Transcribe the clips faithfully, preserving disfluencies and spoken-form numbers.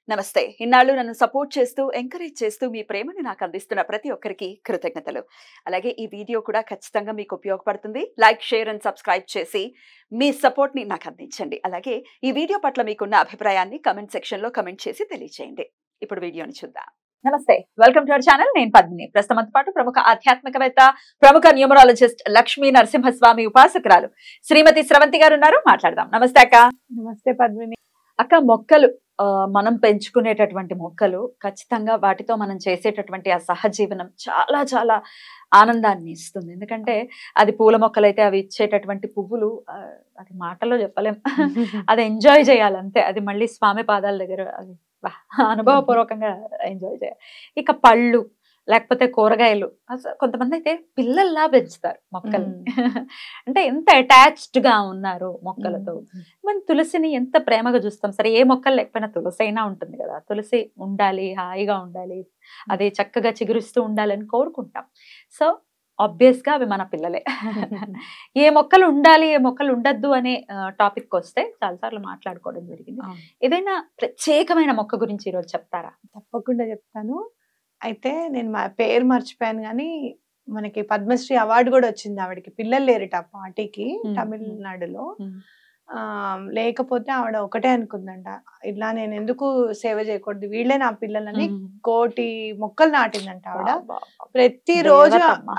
నమస్తే. ఇన్నాళ్ళు నన్ను సపోర్ట్ చేస్తూ, ఎంకరేజ్ చేస్తూ మీ ప్రేమని నాకు అందిస్తున్న ప్రతి ఒక్కరికి కృతజ్ఞతలు. అలాగే ఈ వీడియో కూడా ఖచ్చితంగా మీకు ఉపయోగపడుతుంది. లైక్, షేర్ అండ్ సబ్స్క్రైబ్ చేసి మీ సపోర్ట్‌ని నాకు అందించండి. అలాగే ఈ వీడియో పట్ల మీకున్న అభిప్రాయాన్ని కామెంట్ సెక్షన్‌లో కామెంట్ చేసి తెలియజేయండి. ఇప్పుడు వీడియోని చూద్దాం. నమస్తే. Welcome to our channel. నేను పద్మిని. ప్రస్తుతంతో పాటు ప్రముఖ ఆధ్యాత్మికవేత్త, ప్రముఖ న్యూమరాలజిస్ట్ లక్ష్మీ నరసింహస్వామి ఉపాసకురాలు శ్రీమతి స్రవంతి గారు ఉన్నారు. మాట్లాడదాం. నమస్తే అక్క. నమస్తే పద్మిని. అక్క, మొక్కలు మనం పెంచుకునేటటువంటి మొక్కలు ఖచ్చితంగా వాటితో మనం చేసేటటువంటి ఆ సహజీవనం చాలా చాలా ఆనందాన్ని ఇస్తుంది. ఎందుకంటే అది పూల మొక్కలైతే అవి ఇచ్చేటటువంటి పువ్వులు అది మాటలో చెప్పలేం. అది ఎంజాయ్ చేయాలి అంతే. అది మళ్ళీ స్వామి పాదాల దగ్గర అది అనుభవపూర్వకంగా ఎంజాయ్ చేయాలి. ఇక పళ్ళు లేకపోతే కూరగాయలు, అసలు కొంతమంది అయితే పిల్లల్లా పెంచుతారు మొక్కల్ని. అంటే ఎంత అటాచ్డ్ గా ఉన్నారు మొక్కలతో. మనం తులసిని ఎంత ప్రేమగా చూస్తాం. సరే, ఏ మొక్కలు లేకపోయినా తులసి అయినా ఉంటుంది కదా. తులసి ఉండాలి, హాయిగా ఉండాలి, అది చక్కగా చిగురిస్తూ ఉండాలని కోరుకుంటాం. సో ఆబ్వియస్ గా అవి మన పిల్లలే. ఏ మొక్కలు ఉండాలి, ఏ మొక్కలు ఉండద్దు అనే టాపిక్ వస్తే చాలాసార్లు మాట్లాడుకోవడం జరిగింది. ఏదైనా ప్రత్యేకమైన మొక్క గురించి ఈరోజు చెప్తారా? తప్పకుండా చెప్తాను. అయితే నేను మా పేరు మర్చిపోయాను, కానీ మనకి పద్మశ్రీ అవార్డు కూడా వచ్చింది ఆవిడకి. పిల్లలు లేరట ఆ పార్టీకి తమిళనాడులో. ఆ లేకపోతే ఆవిడ ఒకటే అనుకుందంట, ఇలా నేను ఎందుకు సేవ చేయకూడదు, వీళ్ళే నా పిల్లలని కోటి మొక్కలు నాటిందంట ఆవిడ. ప్రతి రోజు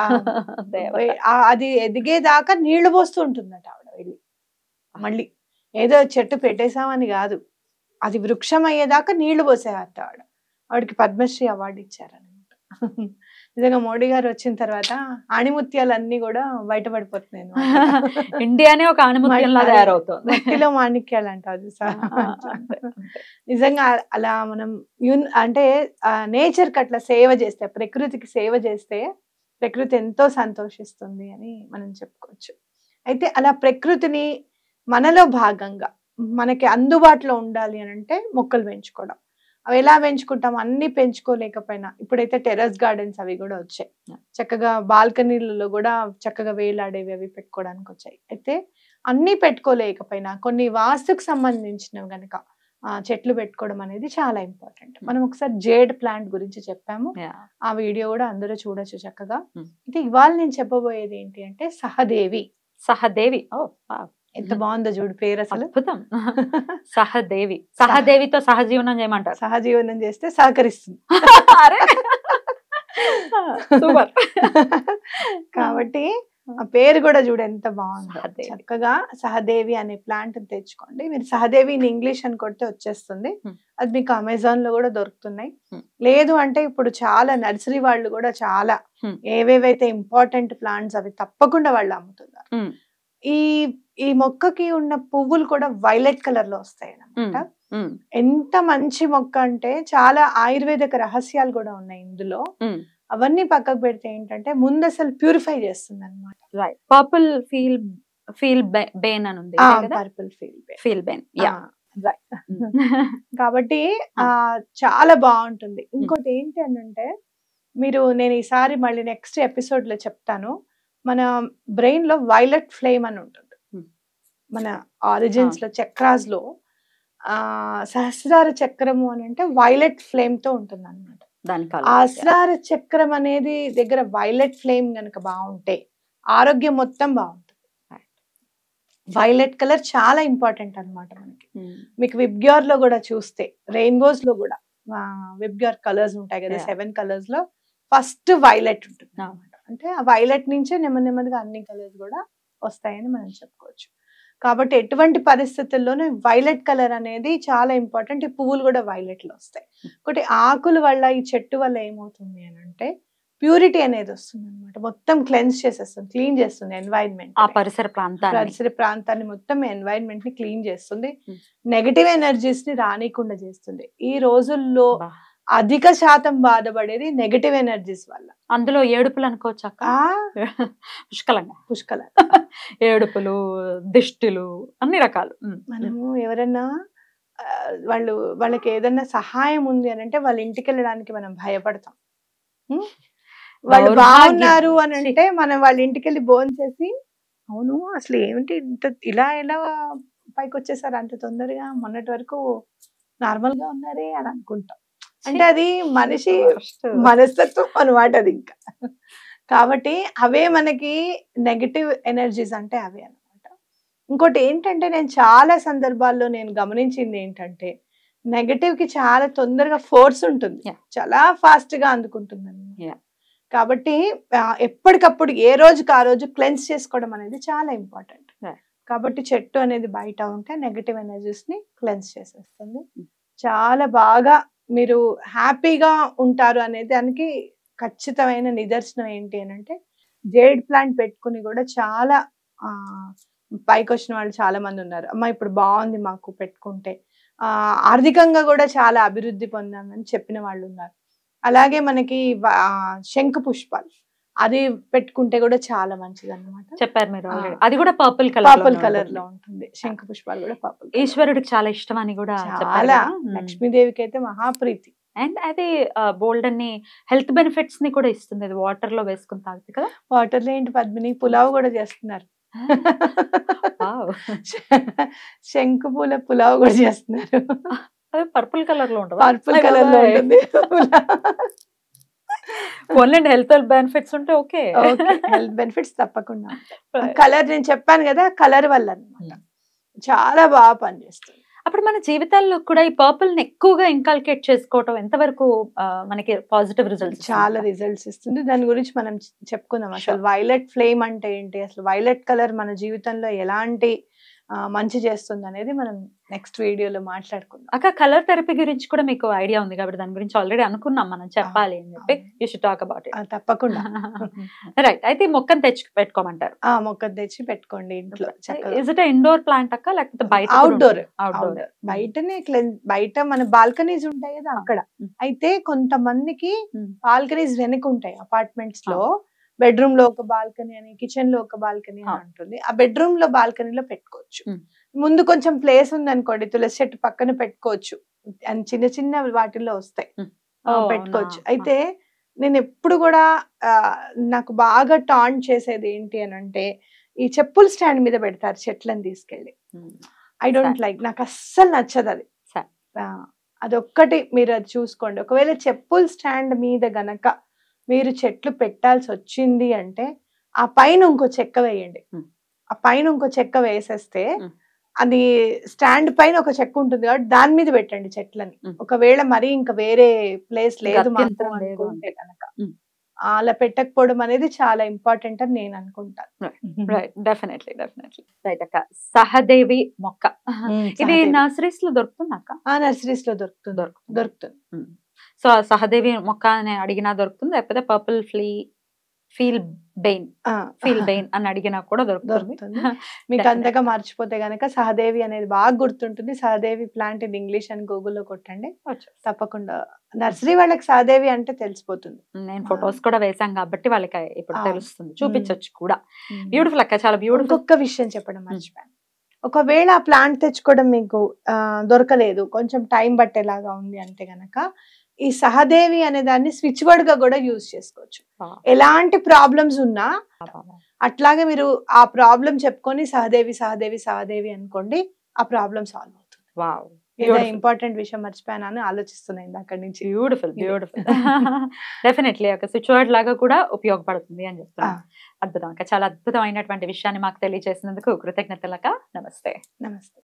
అది ఎదిగేదాకా నీళ్లు పోస్తూ ఉంటుందట ఆవిడ వెళ్ళి. మళ్ళీ ఏదో చెట్టు పెట్టేశామని కాదు, అది వృక్షం అయ్యేదాకా నీళ్లు పోసేవారట ఆవిడ. ఆవిడకి పద్మశ్రీ అవార్డు ఇచ్చారనమాట. నిజంగా మోడీ గారు వచ్చిన తర్వాత ఆణిముత్యాలన్నీ కూడా బయటపడిపోతున్నాయి. ఇండియానే ఒక ఆణిముత్యంలా తయారవుతుంది. మట్టిలో మాణిక్యాలు అంట అది. నిజంగా అలా మనం యూన్ అంటే నేచర్ కి అట్లా సేవ చేస్తే, ప్రకృతికి సేవ చేస్తే ప్రకృతి ఎంతో సంతోషిస్తుంది అని మనం చెప్పుకోవచ్చు. అయితే అలా ప్రకృతిని మనలో భాగంగా మనకి అందుబాటులో ఉండాలి అని అంటే మొక్కలు పెంచుకోవడం. అవి ఎలా పెంచుకుంటాం? అన్ని పెంచుకోలేకపోయినా ఇప్పుడైతే టెర్రస్ గార్డెన్స్ అవి కూడా వచ్చాయి. చక్కగా బాల్కనీలలో కూడా చక్కగా వేలాడేవి అవి పెట్టుకోవడానికి వచ్చాయి. అయితే అన్ని పెట్టుకోలేకపోయినా కొన్ని వాస్తుకు సంబంధించినవి కనుక ఆ చెట్లు పెట్టుకోవడం అనేది చాలా ఇంపార్టెంట్. మనం ఒకసారి జేడ్ ప్లాంట్ గురించి చెప్పాము, ఆ వీడియో కూడా అందరూ చూడొచ్చు చక్కగా. అయితే ఇవాళ నేను చెప్పబోయేది ఏంటి అంటే సహదేవి. సహదేవి, ఓ ఎంత బాగుందో చూడు పేరు, అసలు అద్భుతం. సహదేవి. సహదేవితో సహజీవనం చేయమంటారు. సహజీవనం చేస్తే సహకరిస్తుంది. కాబట్టి ఆ పేరు కూడా చూడు ఎంత బాగుందో. చక్కగా సహదేవి అనే ప్లాంట్ తెచ్చుకోండి. మీరు సహదేవి ఇన్ ఇంగ్లీష్ అని కొడితే వచ్చేస్తుంది. అది మీకు అమెజాన్ లో కూడా దొరుకుతున్నాయి. లేదు అంటే ఇప్పుడు చాలా నర్సరీ వాళ్ళు కూడా చాలా ఏవేవైతే ఇంపార్టెంట్ ప్లాంట్స్ అవి తప్పకుండా వాళ్ళు అమ్ముతున్నారు. ఈ ఈ మొక్కకి ఉన్న పువ్వులు కూడా వైలెట్ కలర్ లో వస్తాయి అన్నమాట. ఎంత మంచి మొక్క అంటే చాలా ఆయుర్వేదిక రహస్యాలు కూడా ఉన్నాయి ఇందులో. అవన్నీ పక్కకు పెడితే ఏంటంటే ముందు అసలు ప్యూరిఫై చేస్తుంది అనమాట. పర్పుల్ ఫీల్ ఫీల్ బెయిన్ అని ఉంది. పర్పుల్ ఫీల్ ఫీల్ బెయిన్, కాబట్టి ఆ చాలా బాగుంటుంది. ఇంకోటి ఏంటి అని అంటే, మీరు నేను ఈసారి మళ్ళీ నెక్స్ట్ ఎపిసోడ్ లో చెప్తాను, మన బ్రెయిన్ లో వైలెట్ ఫ్లేమ్ అని ఉంటుంది. మన ఆరిజిన్స్ లో చక్రాస్ లో ఆ సహస్రార చక్రము అని అంటే వైలెట్ ఫ్లేమ్ తో ఉంటుంది అనమాట. సహస్రార చక్రం అనేది దగ్గర వైలెట్ ఫ్లేమ్ గనక బాగుంటే ఆరోగ్యం మొత్తం బాగుంటుంది. వైలెట్ కలర్ చాలా ఇంపార్టెంట్ అనమాట మనకి. మీకు విబ్గ్యూర్ లో కూడా చూస్తే, రెయిన్బోస్ లో కూడా విబ్గ్యూర్ కలర్స్ ఉంటాయి కదా, సెవెన్ కలర్స్ లో ఫస్ట్ వైలెట్ ఉంటుంది అనమాట. అంటే ఆ వైలెట్ నుంచే నెమ్మది నెమ్మదిగా అన్ని కలర్స్ కూడా వస్తాయని మనం చెప్పుకోవచ్చు. కాబట్టి ఎటువంటి పరిస్థితుల్లోనే వైలెట్ కలర్ అనేది చాలా ఇంపార్టెంట్. ఈ పువ్వులు కూడా వైలెట్ లో వస్తాయి. ఒకటి ఆకుల వల్ల, ఈ చెట్టు వల్ల ఏమవుతుంది అని అంటే ప్యూరిటీ అనేది వస్తుంది అనమాట. మొత్తం క్లెన్స్ చేసేస్తుంది, క్లీన్ చేస్తుంది ఎన్వైరన్మెంట్, ఆ పరిసర ప్రాంతాన్ని పరిసర ప్రాంతాన్ని మొత్తం ఎన్వైరన్మెంట్ ని క్లీన్ చేస్తుంది. నెగటివ్ ఎనర్జీస్ ని రానికుండా చేస్తుంది. ఈ రోజుల్లో అధిక శాతం బాధపడేది నెగటివ్ ఎనర్జీస్ వల్ల. అందులో ఏడుపులు అనుకోవచ్చు అక్క. పుష్కలంగా పుష్కలంగా ఏడుపులు, దిష్టిలు, అన్ని రకాలు. మనము ఎవరన్నా వాళ్ళు వాళ్ళకి ఏదన్నా సహాయం ఉంది అని అంటే వాళ్ళ ఇంటికి వెళ్ళడానికి మనం భయపడతాం. వాళ్ళు బాగున్నారు అని అంటే మనం వాళ్ళ ఇంటికి వెళ్ళి భోంచేసి, అవును అసలు ఏమిటి ఇంత ఇలా ఎలా పైకి వచ్చేసారు అంత తొందరగా, మొన్నటి వరకు నార్మల్ గా ఉన్నారే అని అనుకుంటాం. అంటే అది మనిషి మనస్తత్వం అనమాట అది ఇంకా. కాబట్టి అవే మనకి నెగటివ్ ఎనర్జీస్ అంటే అవే అనమాట. ఇంకోటి ఏంటంటే నేను చాలా సందర్భాల్లో నేను గమనించింది ఏంటంటే నెగటివ్ కి చాలా తొందరగా ఫోర్స్ ఉంటుంది, చాలా ఫాస్ట్ గా అందుకుంటుంది అనమాట. కాబట్టి ఎప్పటికప్పుడు ఏ రోజుకి ఆ రోజు క్లెన్స్ చేసుకోవడం అనేది చాలా ఇంపార్టెంట్. కాబట్టి చెట్టు అనేది బయట ఉంటే నెగటివ్ ఎనర్జీస్ ని క్లెన్స్ చేసేస్తుంది. చాలా బాగా మీరు హ్యాపీగా ఉంటారు అనే దానికి ఖచ్చితమైన నిదర్శనం ఏంటి అని అంటే జేడ్ ప్లాంట్ పెట్టుకుని కూడా చాలా ఆ పైకి వచ్చిన వాళ్ళు చాలా మంది ఉన్నారు. అమ్మ ఇప్పుడు బాగుంది మాకు పెట్టుకుంటే, ఆ ఆర్థికంగా కూడా చాలా అభివృద్ధి పొందామని చెప్పిన వాళ్ళు ఉన్నారు. అలాగే మనకి శంఖ పుష్పాలు అది పెట్టుకుంటే కూడా చాలా మంచిది అన్నమాట. చెప్పారు మీరు అది కూడా పర్పుల్ కలర్ పర్పుల్ కలర్ లో ఉంటుంది. శంఖ పుష్పాలు కూడా పర్పుల్. ఈశ్వరుడికి చాలా ఇష్టం అని కూడా చాలా, లక్ష్మీదేవికి అయితే మహాప్రీతి. అండ్ అది బోల్డ్ అన్ని హెల్త్ బెనిఫిట్స్ ని కూడా ఇస్తుంది. అది వాటర్ లో వేసుకుని తాగితే కదా. వాటర్ లో ఏంటి పద్మిని, పులావ్ కూడా చేస్తున్నారు. శంకు పూల పులావ్ కూడా చేస్తున్నారు. పర్పుల్ కలర్ లో ఉంటుంది. పర్పుల్ కలర్ లో ఉంటుంది. ఓన్లీ హెల్త్ బెనిఫిట్స్ ఉంటే ఓకే. హెల్త్ బెనిఫిట్స్ తప్పకుండా. కలర్ నేను చెప్పాను కదా, కలర్ వల్ల అన్నమాట చాలా బాగా పనిచేస్తుంది. అప్పుడు మన జీవితాల్లో కూడా ఈ పర్పుల్ ని ఎక్కువగా ఇన్కల్కేట్ చేసుకోవటం ఎంతవరకు మనకి పాజిటివ్ రిజల్ట్స్? చాలా రిజల్ట్స్ ఇస్తుంది. దాని గురించి మనం చెప్పుకుందాం. అసలు వైలెట్ ఫ్లేమ్ అంటే ఏంటి, అసలు వైలెట్ కలర్ మన జీవితంలో ఎలాంటి మంచి చేస్తుంది అనేది మనం నెక్స్ట్ వీడియోలో మాట్లాడుకుందాం. అక్క కలర్ థెరపీ గురించి కూడా మీకు ఐడియా ఉంది కాబట్టి దాని గురించి ఆల్రెడీ అనుకున్నాం మనం చెప్పాలి అని చెప్పి. You should talk about it. తప్పకుండా. రైట్. అయితే మొక్కను తెచ్చి పెట్టుకోమంటారు. ఆ మొక్కను తెచ్చి పెట్టుకోండి ఇంట్లో. ఇస్ ఇట్ ఇండోర్ ప్లాంట్ అక్క లేకపోతే బయట? అవుట్డోర్. అవుట్డోర్. బయటనే బయట మన బాల్కనీస్ ఉంటాయి కదా అక్కడ. అయితే కొంతమందికి బాల్కనీస్ వెనక ఉంటాయి అపార్ట్మెంట్స్ లో. బెడ్రూమ్ లో ఒక బాల్కనీ అని, కిచెన్ లో ఒక బాల్కనీ అని ఉంటుంది. ఆ బెడ్రూమ్ లో బాల్కనీలో పెట్టుకోవచ్చు. ముందు కొంచెం ప్లేస్ ఉంది అనుకోండి, తులసి చెట్టు పక్కన పెట్టుకోవచ్చు. చిన్న చిన్న వాటిల్లో వస్తాయి, పెట్టుకోవచ్చు. అయితే నేను ఎప్పుడు కూడా నాకు బాగా టాన్ చేసేది ఏంటి అని అంటే ఈ చెప్పుల స్టాండ్ మీద పెడతారు చెట్లను తీసుకెళ్ళి. ఐ డోంట్ లైక్, నాకు అస్సలు నచ్చదు అది. అదొక్కటి మీరు అది చూసుకోండి. ఒకవేళ చెప్పుల స్టాండ్ మీద గనక మీరు చెట్లు పెట్టాల్సి వచ్చింది అంటే ఆ పైన ఇంకో చెక్క వేయండి. ఆ పైన ఇంకో చెక్క వేసేస్తే అది స్టాండ్ పైన ఒక చెక్క ఉంటుంది కాబట్టి దాని మీద పెట్టండి చెట్లని. ఒకవేళ మరి ఇంకా వేరే ప్లేస్ లేదు మాకు అనుకుంటే కనుక అలా పెట్టకపోవడం అనేది చాలా ఇంపార్టెంట్ అని నేను అనుకుంటాను. డెఫినెట్లీ డెఫినెట్లీ రైట్ అక్క. సహదేవి మొక్క ఇది నర్సరీస్ లో దొరుకుతుంది అక్క? నర్సరీస్ లో దొరుకుతుంది దొరుకుతుంది సో సహదేవి మొక్క అని అడిగినా దొరుకుతుంది, లేకపోతే purple flea fleabane fleabane అని అడిగినా కూడా దొరుకుతుంది. మీకు అంతగా మర్చిపోతే గనక సహదేవి అనేది బాగా గుర్తుంటుంది. సహదేవి ప్లాంట్ ఇన్ ఇంగ్లీష్ అని గూగుల్లో కొట్టండి, తప్పకుండా నర్సరీ వాళ్ళకి సహదేవి అంటే తెలిసిపోతుంది. నేను ఫొటోస్ కూడా వేసాం కాబట్టి వాళ్ళకి ఇప్పుడు తెలుస్తుంది, చూపించవచ్చు కూడా. బ్యూటిఫుల్ అక్క, చాలా బ్యూటిఫుల్. ఒక్క విషయం చెప్పడం మర్చిపోయాను. ఒకవేళ ఆ ప్లాంట్ తెచ్చుకోవడం మీకు దొరకలేదు, కొంచెం టైం పట్టేలాగా ఉంది అంటే గనక ఈ సహదేవి అనే దాన్ని స్విచ్ వర్డ్ గా కూడా యూజ్ చేసుకోవచ్చు. ఎలాంటి ప్రాబ్లమ్స్ ఉన్నా అట్లాగే మీరు ఆ ప్రాబ్లం చెప్పుకొని సహదేవి సహదేవి సహదేవి అనుకోండి, ఆ ప్రాబ్లం సాల్వ్ అవుతుంది. వావ్, ఏదో ఇంపార్టెంట్ విషయం మర్చిపోయానని ఆలోచిస్తున్నాను అక్కడి నుంచి. Beautiful beautiful. డెఫినెట్లీ ఒక స్విచ్ వర్డ్ లాగా కూడా ఉపయోగపడుతుంది అని చెప్తాను. అద్భుతం అక్క, చాలా అద్భుతమైనటువంటి విషయాన్ని మాకు తెలియజేసినందుకు కృతజ్ఞతలక. నమస్తే. నమస్తే.